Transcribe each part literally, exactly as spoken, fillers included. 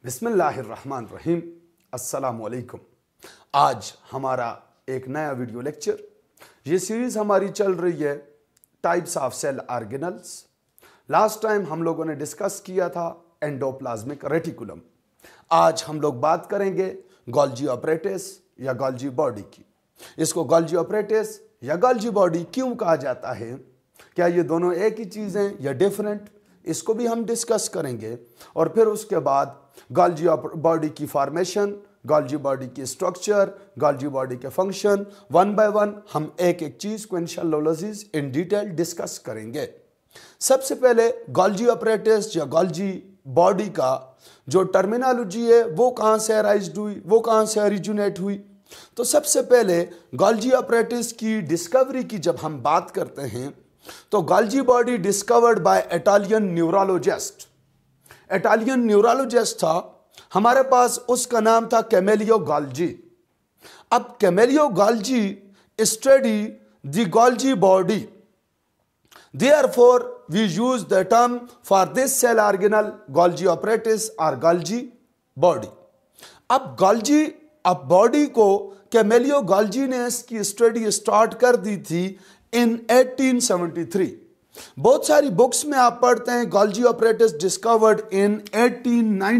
बिस्मिल्लाहिर्रहमानिर्रहीम। अस्सलामुअलैकुम। आज हमारा एक नया वीडियो लेक्चर, ये सीरीज़ हमारी चल रही है types of cell organelles. Last time हम लोगों ने डिस्कस किया था एंडोप्लाज्मिक रेटिकुलम। आज हम लोग बात करेंगे गोल्जी ऑपरेटस या गोल्जी बॉडी की। इसको गोल्जी ऑपरेटस या गोल्जी बॉडी क्यों कहा जाता है, क्या ये दोनों एक ही चीज़ हैं या डिफरेंट, इसको भी हम डिस्कस करेंगे। और फिर उसके बाद गोल्जी बॉडी की फॉर्मेशन, गोल्जी बॉडी की स्ट्रक्चर, गोल्जी बॉडी के फंक्शन, वन बाय वन हम एक एक चीज़ को इंशाअल्लाह इन डिटेल डिस्कस करेंगे। सबसे पहले गोल्जी ऑपरेटस या गोल्जी बॉडी का जो टर्मिनोलॉजी है वो कहाँ से अराइज हुई, वो कहाँ से ओरिजिनेट हुई। तो सबसे पहले गोल्जी ऑपरेटस की डिस्कवरी की जब हम बात करते हैं तो Golgi body discovered by Italian neurologist. Italian neurologist था, हमारे पास उसका नाम था कैमेलियो गोल्जी। अब Camillo Golgi study the Golgi body, therefore we use the term for this cell organelle Golgi apparatus और गोल्जी बॉडी। अब गोल्जी अब बॉडी को कैमेलियो गोल्जी ने इसकी स्टडी स्टार्ट कर दी थी इन अठारह सौ तिहत्तर। बहुत सारी बुक्स में आप पढ़ते हैं गोल्जी ऑपरेटस डिस्कवर्ड इन अठारह सौ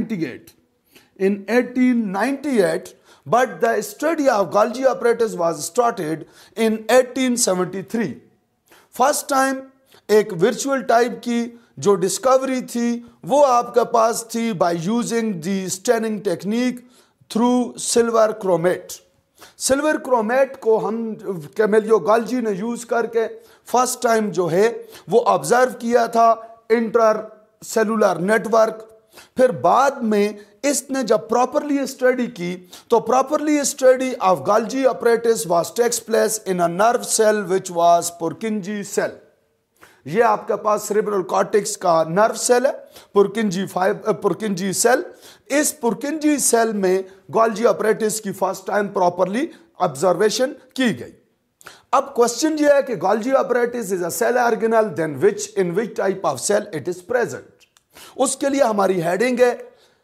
अट्ठानवे इन अठारह सौ अट्ठानवे, but the study of Golgi apparatus was started in अठारह सौ तिहत्तर। फर्स्ट टाइम एक वर्चुअल टाइप की जो डिस्कवरी थी वो आपके पास थी by using the staining technique through silver chromate. Silver chromate को हम कैमेलियो गोल्जी ने यूज करके फर्स्ट टाइम जो है वो ऑब्जर्व किया था इंटर सेलुलर नेटवर्क। फिर बाद में इसने जब प्रॉपरली स्टडी की तो properly study of Golgi apparatus was takes place in a nerve cell which was Purkinje cell. ये आपके पास सेरेब्रल कॉर्टेक्स का नर्व सेल है, पुरकिंजी फाइव पुरकिंजी सेल। इस पुरकिंजी सेल में गोल्जी ऑपरेटस की फर्स्ट टाइम प्रॉपरली ऑब्जर्वेशन की गई। अब क्वेश्चन ये है कि Golgi apparatus is a cell organelle, then which in which type of cell it is present. उसके लिए हमारी हेडिंग है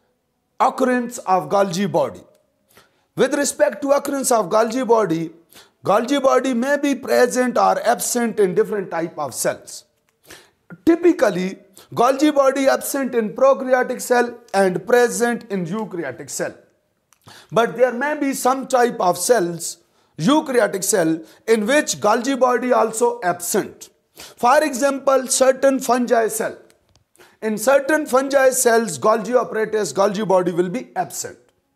occurrence of Golgi body. With respect to occurrence of Golgi body, Golgi body में be present और absent in different type of cells. Typically, Golgi body absent in prokaryotic cell and present in eukaryotic cell. But there may be some type of cells, eukaryotic cell, in which Golgi body also absent. For example, certain fungi cell. In certain fungi cells, Golgi apparatus, Golgi body will be absent.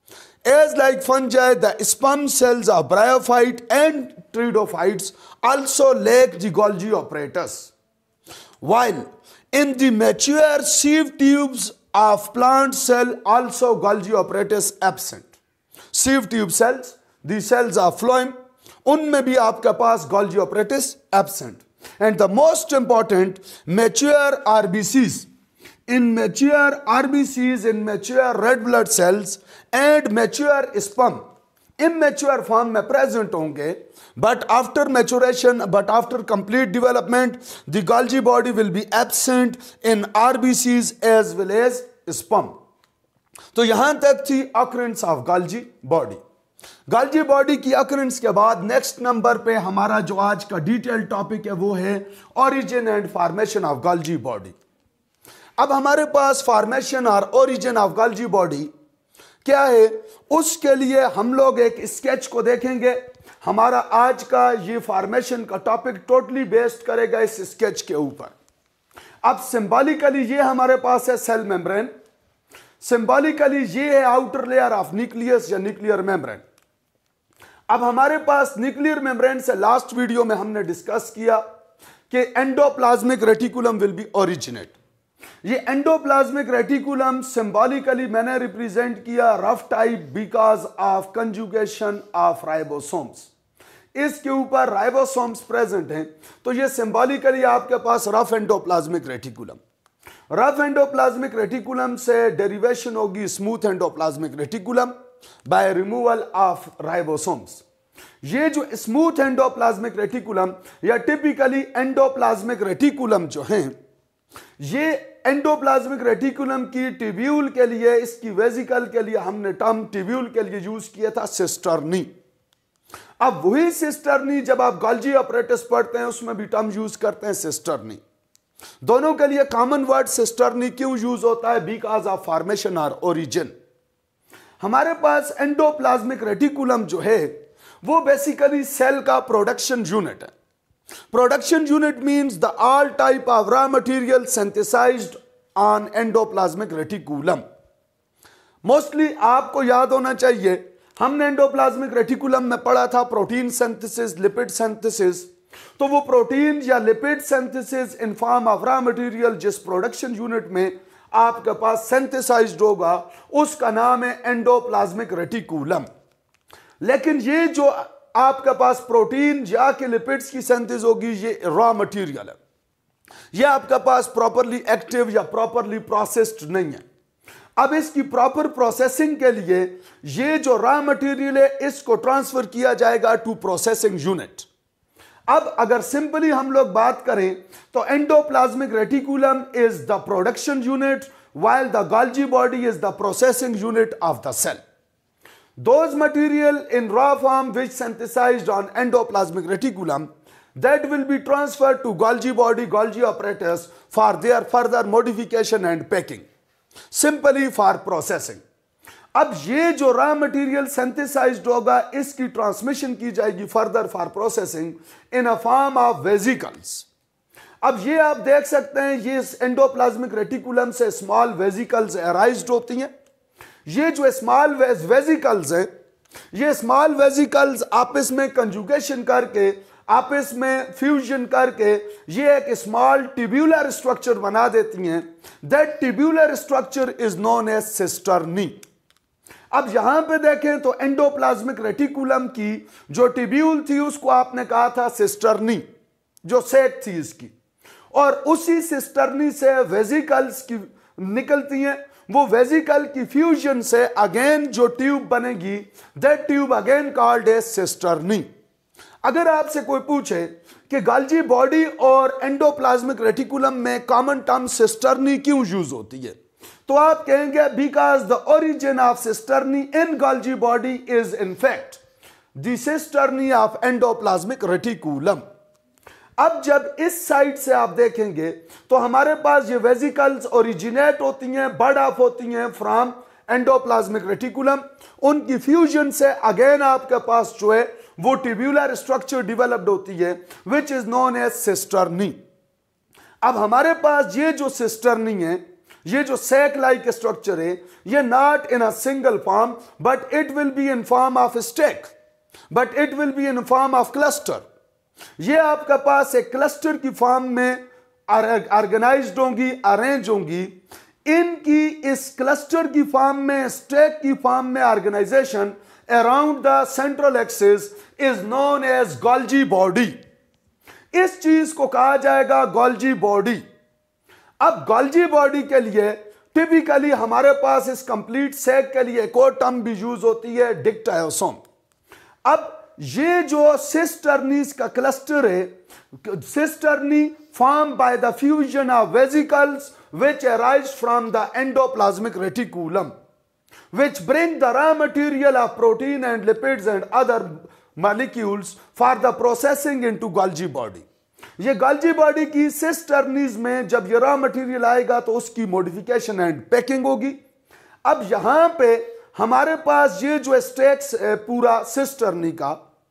As like fungi, the sperm cells of bryophyte and pteridophytes also lack the Golgi apparatus. While in the mature sieve tubes of plant cell also Golgi apparatus absent. Sieve tube cells, the cells are phloem, उनमें भी आपके पास Golgi apparatus absent. And the most important, mature R B Cs. In mature R B Cs, in mature red blood cells and mature sperm, immature form में present होंगे, but after maturation, but after complete development, the Golgi body will be absent in R B Cs as well as sperm. तो यहां तक थी occurrence of Golgi body. Golgi body की occurrence के बाद next number पे हमारा जो आज का डिटेल टॉपिक है वो है origin and formation of Golgi body. अब हमारे पास फॉर्मेशन और ओरिजिन ऑफ Golgi बॉडी क्या है, उसके लिए हम लोग एक स्केच को देखेंगे। हमारा आज का ये फॉर्मेशन का टॉपिक टोटली बेस्ड करेगा इस स्केच के ऊपर। अब सिंबॉलिकली ये हमारे पास है सेल मेम्ब्रेन, सिंबॉलिकली ये है आउटर लेयर ऑफ न्यूक्लियस या न्यूक्लियर मेम्ब्रेन। अब हमारे पास न्यूक्लियर मेम्ब्रेन से लास्ट वीडियो में हमने डिस्कस किया कि endoplasmic reticulum will be originate. ये एंडोप्लाज्मिक रेटिकुलम सिंबॉलिकली मैंने रिप्रेजेंट किया rough type because of conjugation of ribosomes. इसके ऊपर राइबोसोम्स प्रेजेंट हैं, तो ये सिंबॉलिकली आपके पास rough endoplasmic reticulum. Rough endoplasmic reticulum से डेरिवेशन होगी smooth endoplasmic reticulum by removal of ribosomes. ये जो स्मूथ एंडोप्लाज्मिक रेटिकुलम या टिपिकली एंडोप्लाज्मिक रेटिकुलम जो हैं ये एंडोप्लाज्मिक रेटिकुलम की ट्यूब्यूल के लिए, इसकी वेजिकल के लिए हमने टर्म ट्यूब्यूल के लिए यूज किया था सिस्टर्नी। अब वही सिस्टर्नी जब आप गोल्जी ऑपरेटस पढ़ते हैं उसमें भी टर्म यूज करते हैं सिस्टर्नी। दोनों के लिए कॉमन वर्ड सिस्टर्नी क्यों यूज होता है? बिकॉज ऑफ फॉर्मेशन और ओरिजिन। हमारे पास एंडोप्लाज्मिक रेटिकुलम जो है वो बेसिकली सेल का प्रोडक्शन यूनिट है। Production unit means the all type of raw material synthesized on endoplasmic reticulum. Mostly आपको याद होना चाहिए, हमने एंडोप्लाज्मिक रेटिकुलम में पढ़ा था प्रोटीन सिंथेसिस, लिपिड सिंथेसिस। तो वो प्रोटीन या lipid synthesis in form of raw material जिस प्रोडक्शन यूनिट में आपके पास सिंथेसाइज्ड होगा उसका नाम है एंडोप्लाज्मिक रेटिकुलम। लेकिन ये जो आपके पास प्रोटीन या के लिपिड्स की सिंथेसिस होगी ये रॉ मटेरियल है, ये आपके पास प्रॉपरली एक्टिव या प्रॉपरली प्रोसेस्ड नहीं है। अब इसकी प्रॉपर प्रोसेसिंग के लिए ये जो रॉ मटेरियल है इसको ट्रांसफर किया जाएगा टू प्रोसेसिंग यूनिट। अब अगर सिंपली हम लोग बात करें तो endoplasmic reticulum is the production unit while the Golgi body is the processing unit of the cell. Those material in raw form which synthesized on endoplasmic reticulum that will be transferred to Golgi body, Golgi apparatus for their further modification and packing, simply for processing. अब ये जो raw material synthesized होगा इसकी transmission की जाएगी further for processing in a form of vesicles. अब ये आप देख सकते हैं ये एंडोप्लाज्मिक रेटिकुलम से स्मॉल वेजिकल्स अराइज्ड होती हैं। ये जो स्मॉल वेजिकल्स हैं ये स्मॉल वेजिकल्स आपस में कंजुगेशन करके आपस में फ्यूजन करके ये एक स्मॉल ट्यूब्यूलर स्ट्रक्चर बना देती हैं। That tubular structure is known as cisternae. अब यहां पे देखें तो एंडोप्लाज्मिक रेटिकुलम की जो ट्यूब्यूल थी उसको आपने कहा था सिस्टर्नी, जो सेक थी इसकी, और उसी सिस्टर्नी से वेजिकल्स की निकलती हैं। वो वेजिकल की फ्यूजन से अगेन जो ट्यूब बनेगी that tube again called as cisternae. अगर आपसे कोई पूछे कि गोल्जी बॉडी और एंडोप्लाज्मिक रेटिकुलम में कॉमन टर्म सिस्टर्नी क्यों यूज होती है तो आप कहेंगे because the origin of cisternae in Golgi body is in fact the cisternae of endoplasmic reticulum. अब जब इस साइड से आप देखेंगे तो हमारे पास ये वेजिकल्स ओरिजिनेट होती हैं, बर्ड ऑफ होती हैं फ्रॉम एंडोप्लाज्मिक रेटिकुलम। उनकी फ्यूजन से अगेन आपके पास जो है वो ट्यूब्यूलर स्ट्रक्चर डेवलप्ड होती है which is known as cisternae. अब हमारे पास ये जो सिस्टर्नी है, ये जो सैक लाइक स्ट्रक्चर है, ये not in a single form but it will be in form of stack, but it will be in form of cluster. ये आपके पास एक क्लस्टर की फॉर्म में ऑर्गेनाइज्ड होंगी, अरेंज होंगी। इनकी इस क्लस्टर की फॉर्म में, स्टेक की फॉर्म में organization around the central axis is known as Golgi body. इस चीज को कहा जाएगा गोल्जी बॉडी। अब गोल्जी बॉडी के लिए टिपिकली हमारे पास इस कंप्लीट सैक के लिए एक और टर्म भी यूज होती है, डिक्टायोसोम। अब ये जो सिस्टर्नीज का क्लस्टर है, cisternae form by the fusion of vesicles which arise from the endoplasmic reticulum, which bring the raw material of protein and lipids and other molecules for the processing into Golgi body. ये Golgi body की सिस्टर्नीज में जब ये raw material आएगा तो उसकी modification and packing होगी। अब यहां पे हमारे पास ये जो स्टेक्स पूरा सिस्टर्नी का,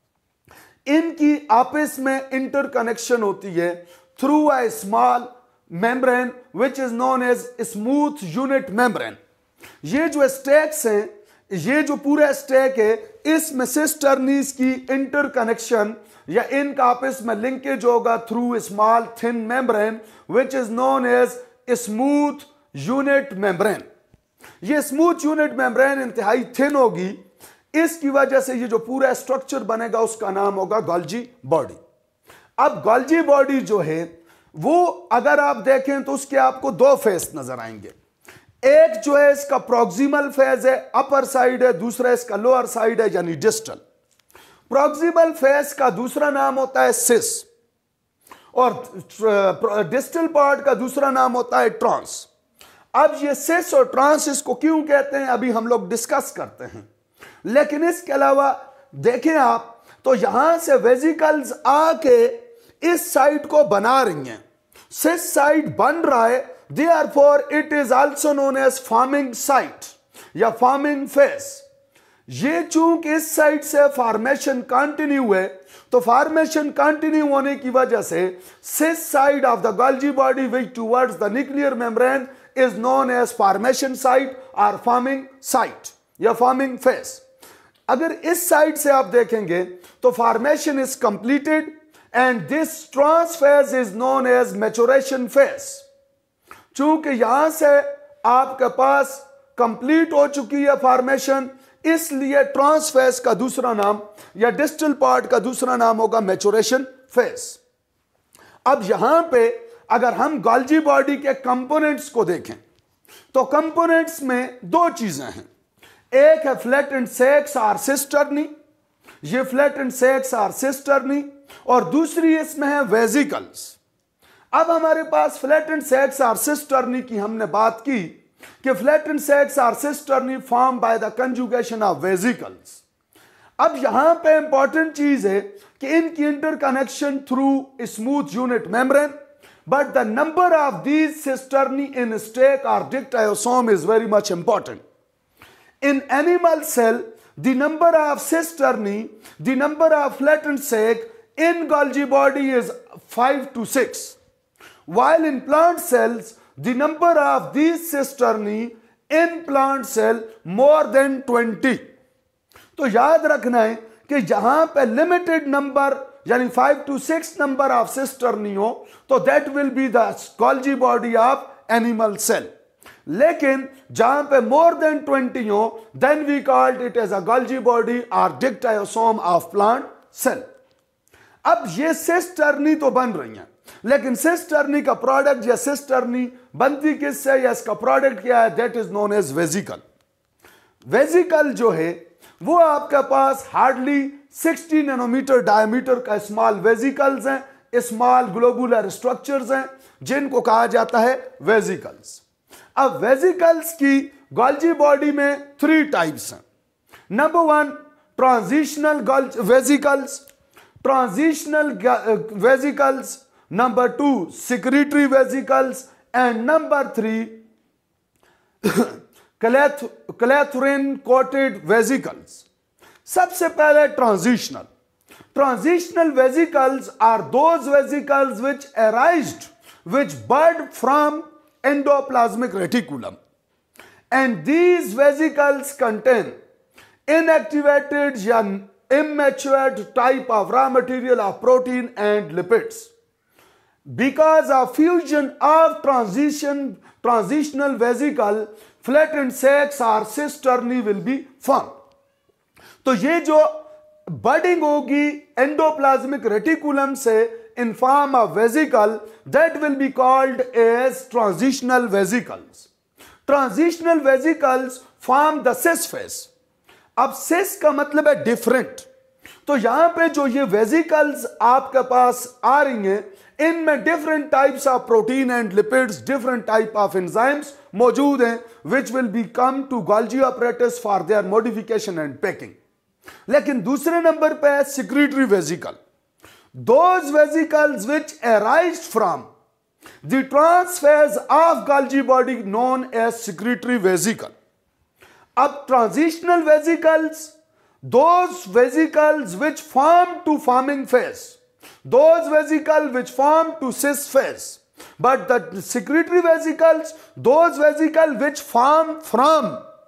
इनकी आपस में इंटरकनेक्शन होती है through a small membrane which is known as smooth unit membrane। ये जो स्टेक्स हैं, ये जो पूरा स्टेक है, इसमें सिस्टर्नीज की इंटरकनेक्शन या इनका आपस में लिंकेज होगा through small thin membrane which is known as smooth unit membrane। ये स्मूथ यूनिट मेम्ब्रेन इंतहाई थिन होगी, इसकी वजह से ये जो पूरा स्ट्रक्चर बनेगा उसका नाम होगा गोल्जी बॉडी। अब गोल्जी बॉडी जो है वो अगर आप देखें तो उसके आपको दो फेस नजर आएंगे। एक जो है इसका प्रोक्सिमल फेज है, अपर साइड है, दूसरा इसका लोअर साइड है यानी डिस्टल। प्रोक्सिमल फेस का दूसरा नाम होता है सिस और डिस्टल पार्ट का दूसरा नाम होता है ट्रांस। अब ये सिस और ट्रांस इसको क्यों कहते हैं अभी हम लोग डिस्कस करते हैं, लेकिन इसके अलावा देखें आप तो यहां से वेजिकल्स आके इस साइड को बना रही हैं, सिस साइड बन रहा है, therefore it is also known as forming site या फॉर्मिंग फेस। ये चूंकि इस साइड से फॉर्मेशन कंटिन्यू है, तो फॉर्मेशन कंटिन्यू होने की वजह से cis side of the Golgi body which towards the nuclear membrane is known as formation site और फॉर्मिंग साइट या फॉर्मिंग फेस। अगर इस साइड से आप देखेंगे तो formation is completed and this trans phase is known as maturation phase. चूंकि यहां से आपके पास कंप्लीट हो चुकी है फॉर्मेशन, इसलिए ट्रांस फेज का दूसरा नाम या डिस्टल पार्ट का दूसरा नाम होगा मैच्योरेशन फेज। अब यहां पे अगर हम गोल्जी बॉडी के कंपोनेंट्स को देखें तो कंपोनेंट्स में दो चीजें हैं, एक है फ्लैटेंड सैक्स और सिस्टर्नी, ये फ्लैटेंड सैक्स और सिस्टर्नी, और दूसरी इसमें है वेजिकल्स। अब हमारे पास फ्लैटेंड सैक्स और सिस्टर्नी की हमने बात की कि फ्लैटेंड सैक्स और cisternae form by the conjugation of vesicles. अब यहां पे इंपॉर्टेंट चीज है कि इनकी interconnection through smooth unit membrane, but the number of these cisternae in stake or dictyosome is very much important. In animal cell, the number of cisternae, the number of flattened sac in Golgi body is five to six. While in plant cells, the number of these cisternae in plant cell more than twenty. तो याद रखना है कि जहां पे limited number यानी five to six number of cisternae हो तो that will be the Golgi body of animal cell, लेकिन जहां पे मोर देन ट्वेंटी हो then we called it as a Golgi body और डिक्टायोसोम ऑफ प्लांट सेल। अब ये सिस्टर्नी तो बन रही हैं, लेकिन सिस्टर्नी का प्रोडक्ट या सिस्टर्नी बनती किससे या इसका प्रोडक्ट क्या है, that is known as vesicle. Vesicle जो है वो आपके पास हार्डली सिक्सटी नैनोमीटर डायमीटर का स्मॉल वेजिकल्स हैं, स्मॉल ग्लोबुलर स्ट्रक्चर्स हैं जिनको कहा जाता है वेजिकल्स। अब वेजिकल्स की गोल्जी बॉडी में थ्री टाइप्स हैं। Number one transitional vesicles, transitional vesicles, number two secretory vesicles and number three clathrin coated vesicles. सबसे पहले transitional transitional vesicles are those vesicles which arised which bud from endoplasmic reticulum and these vesicles contain inactivated या immature type of raw material of protein and lipids. Because of fusion of transition transitional vesicle, flattened sacs or cisternae will be formed. तो ये जो budding होगी endoplasmic reticulum से in form of vesicle, that will be called as transitional vesicles. Transitional vesicles form the cis face. अब cis का मतलब है different, तो यहां पे जो ये वेजिकल्स आपके पास आ रही हैं इनमें different types of protein and lipids, different type of enzymes मौजूद हैं which will be come to Golgi apparatus for their modification and packing. लेकिन दूसरे नंबर पे है secretory vesicle, those vesicles which arise from the trans phase of Golgi body known as secretory vesicle. अब transitional vesicles, those vesicles which form to forming phase, those vesicles which form to cis phase, but the secretory vesicles, those vesicles which form from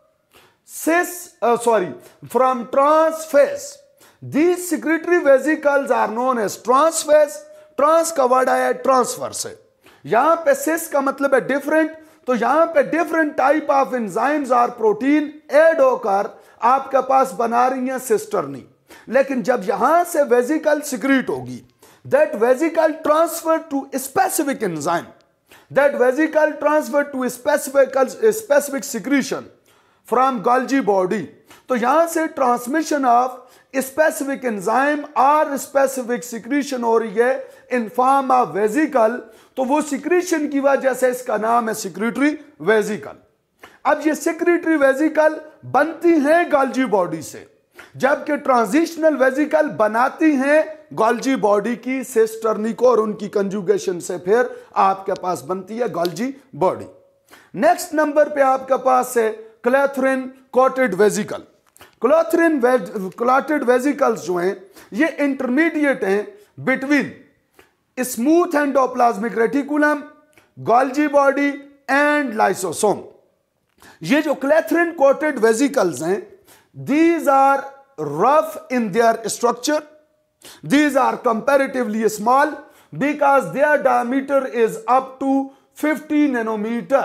cis uh, sorry from trans phase. These secretory vesicles are known as trans phase. Trans का word आया है transfer से, यहां पे cis का मतलब है different, तो यहां पे डिफरेंट टाइप ऑफ एंजाइम्स और प्रोटीन ऐड होकर आपके पास बना रही हैं सिस्टर्नी। लेकिन जब यहां से वेजिकल सिक्रीट होगी, that vesicle transfer to specific enzyme, that vesicle transfer to specific specific secretion from Golgi body. तो यहां से ट्रांसमिशन ऑफ स्पेसिफिक एंजाइम और स्पेसिफिक सिक्रीशन हो रही है इन फॉर्म ऑफ वेजिकल, तो वो सिक्रीशन की वजह से इसका नाम है सिक्रीटरी वेजिकल। अब ये सिक्रीटरी वेजिकल बनती हैं गोल्जी बॉडी से, जबकि ट्रांजिशनल वेजिकल बनाती हैं गोल्जी बॉडी की सिस्टर्नी को, और उनकी कंजुगेशन से फिर आपके पास बनती है गोल्जी बॉडी। नेक्स्ट नंबर पे आपके पास है clathrin coated vesicle. Clathrin clotted vesicles जो हैं ये इंटरमीडिएट हैं between smooth endoplasmic reticulum, Golgi body and lysosome. ये जो क्लैथरिन कोटेड वेजिकल्स हैं, these are rough in their structure, these are comparatively small because their diameter is up to fifty nanometer.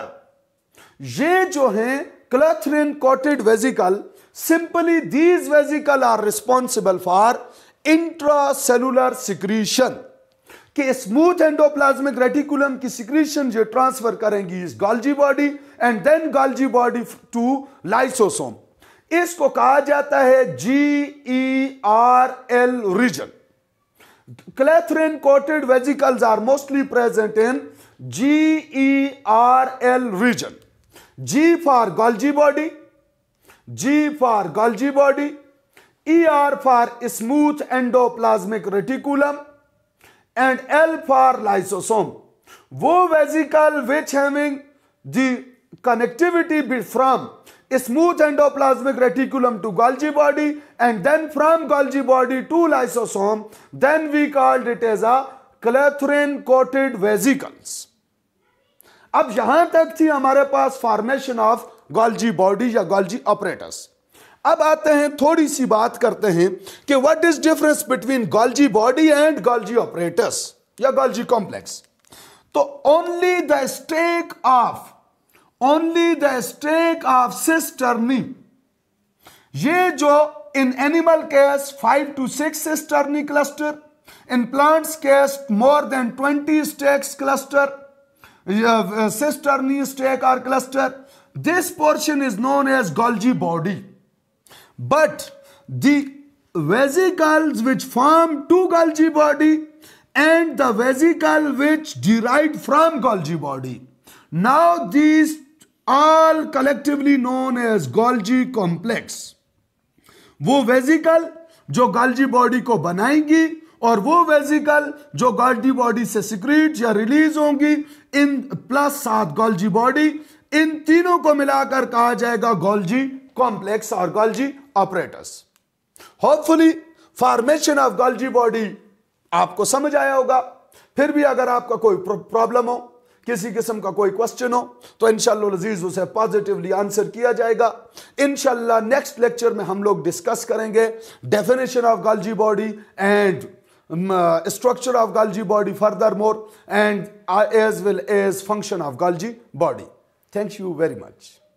ये जो हैं clathrin coated vesicle, simply these vesicle are responsible for intracellular secretion, कि smooth endoplasmic reticulum की secretion जो transfer करेंगी इस Golgi body and then Golgi body to lysosome. इसको कहा जाता है G E R L region. Clathrin coated vesicles are mostly present in G E R L region. G for Golgi body, G for Golgi body, E R for smooth endoplasmic reticulum and L for lysosome. वो vesicle which having the connectivity from smooth endoplasmic reticulum to Golgi body and then from Golgi body to lysosome, then we called it as a clathrin coated vesicles. अब यहां तक थी हमारे पास formation of Golgi body या Golgi apparatus। अब आते हैं, थोड़ी सी बात करते हैं कि what is difference between Golgi body and Golgi apparatus या गोल्जी कॉम्प्लेक्स। तो only the stack of only the stack of cisternae, ये जो in animal case five to six cisternae cluster, in plants case more than twenty stacks cluster, cisternae stack और cluster, this portion is known as Golgi body. But the vesicles which form two Golgi body and the vesicle which derived from Golgi body, now these all collectively known as Golgi complex। वो vesicle जो Golgi body को बनाएंगी और वो vesicle जो Golgi body से secrete या release होंगी, इन प्लस साथ गोल्जी बॉडी, इन तीनों को मिलाकर कहा जाएगा गोल्जी कॉम्प्लेक्स और Golgi apparatus. Hopefully formation of Golgi body आपको समझ आया होगा। फिर भी अगर आपका कोई प्रॉब्लम हो, किसी किस्म का कोई क्वेश्चन हो, तो इंशाअल्लाह अजीज उसे पॉजिटिवली आंसर किया जाएगा। इंशाअल्लाह नेक्स्ट लेक्चर में हम लोग डिस्कस करेंगे definition of Golgi body and structure of Golgi body furthermore and as well as function of Golgi body. Thank you very much.